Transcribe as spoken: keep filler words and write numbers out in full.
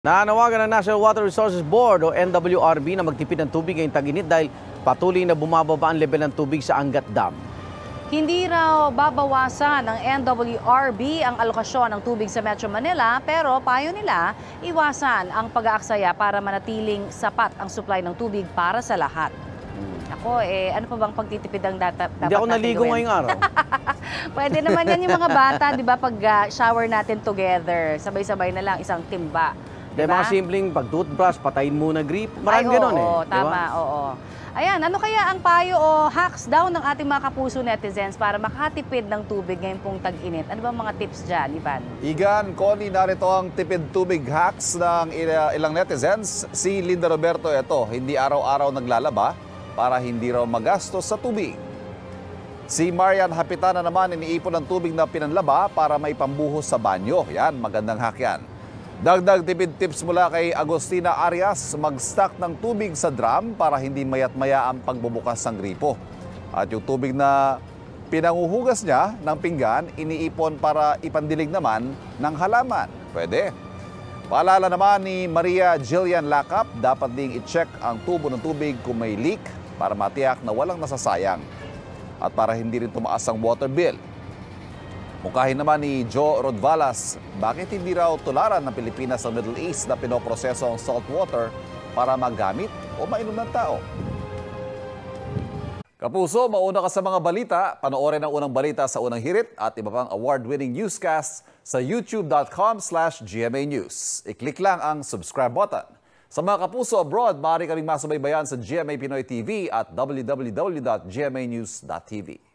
Nanawagan ng National Water Resources Board o N W R B na magtipid ng tubig ngayong tag-init dahil patuloy na bumababa ang level ng tubig sa Angat Dam. Hindi raw babawasan ng N W R B ang alokasyon ng tubig sa Metro Manila, pero payo nila iwasan ang pag-aaksaya para manatiling sapat ang supply ng tubig para sa lahat. Ako, eh, ano pa bang pagtitipid ang data, dapat Hindi ako naligo ngayong araw. Pwede naman yan yung mga bata, di ba, pag uh, shower natin together, sabay-sabay na lang, isang timba. Diba? Mga simpleng pag-toothbrush, patayin muna grip. Maraming gano'n eh. Oo, tama, diba? oo. Ayan, ano kaya ang payo o hacks daw ng ating mga kapuso netizens para makatipid ng tubig ngayong pong tag-init? Ano ba mga tips dyan, Ivan? Igan, Connie, narito ang tipid tubig hacks ng ilang netizens. Si Linda Roberto, ito, hindi araw-araw naglalaba para hindi raw magastos sa tubig. Si Marian Hapitana naman, iniipon ng tubig na pinanlaba para may pambuhos sa banyo. Yan, magandang hack yan. Dagdag tipid tips mula kay Agustina Arias, mag-stock ng tubig sa drum para hindi mayat-maya ang pagbubukas ng gripo. At yung tubig na pinanguhugas niya ng pinggan, iniipon para ipandilig naman ng halaman. Pwede. Paalala naman ni Maria Jillian Lakap, dapat ding i-check ang tubo ng tubig kung may leak para matiyak na walang nasasayang at para hindi rin tumaas ang water bill. Mukahin naman ni Joe Rodvalas, bakit hindi raw tularan ng Pilipinas sa Middle East na pinoproseso ang salt water para magamit o mainom ng tao? Kapuso, mauna ka sa mga balita. Panoorin ang unang balita sa unang hirit at iba pang award-winning newscast sa youtube dot com slash G M A News. I-click lang ang subscribe button. Sa mga kapuso abroad, maaari ka ring masubaybayan sa G M A Pinoy T V at w w w dot g m a news dot t v.